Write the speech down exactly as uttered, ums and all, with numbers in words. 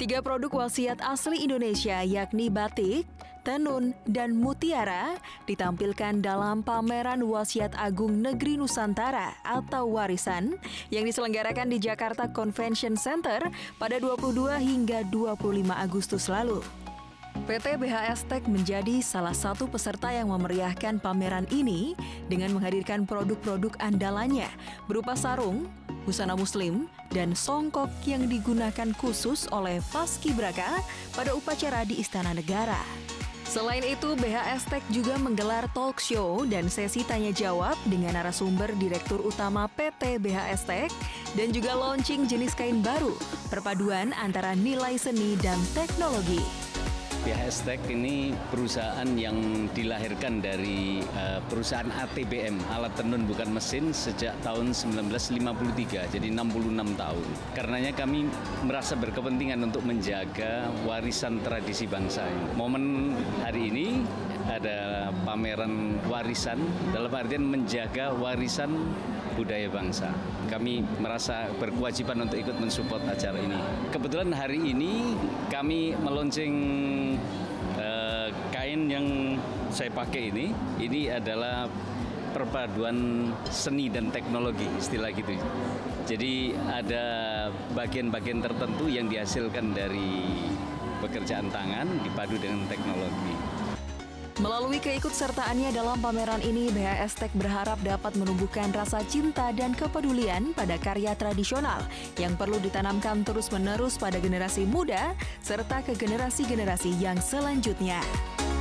Tiga produk wasiat asli Indonesia yakni batik, tenun, dan mutiara ditampilkan dalam pameran Wasiat Agung Negeri Nusantara atau Warisan yang diselenggarakan di Jakarta Convention Center pada dua puluh dua hingga dua puluh lima Agustus lalu. P T B H S Tech menjadi salah satu peserta yang memeriahkan pameran ini dengan menghadirkan produk-produk andalannya berupa sarung, busana muslim, dan songkok yang digunakan khusus oleh paskibraka pada upacara di Istana Negara. Selain itu, B H S Tech juga menggelar talk show dan sesi tanya-jawab dengan narasumber Direktur Utama P T B H S Tech dan juga launching jenis kain baru, perpaduan antara nilai seni dan teknologi. B H S Tech ini perusahaan yang dilahirkan dari uh, perusahaan A T B M, alat tenun bukan mesin, sejak tahun seribu sembilan ratus lima puluh tiga, jadi enam puluh enam tahun. Karenanya kami merasa berkepentingan untuk menjaga warisan tradisi bangsa. Momen hari ini ada pameran warisan, dalam artian menjaga warisan budaya bangsa. Kami merasa berkewajiban untuk ikut mensupport acara ini. Kebetulan hari ini kami meluncing uh, kain yang saya pakai ini. Ini adalah perpaduan seni dan teknologi, istilah gitu. Jadi ada bagian-bagian tertentu yang dihasilkan dari pekerjaan tangan dipadu dengan teknologi. Melalui keikutsertaannya dalam pameran ini, B H S Tech berharap dapat menumbuhkan rasa cinta dan kepedulian pada karya tradisional yang perlu ditanamkan terus-menerus pada generasi muda serta ke generasi-generasi yang selanjutnya.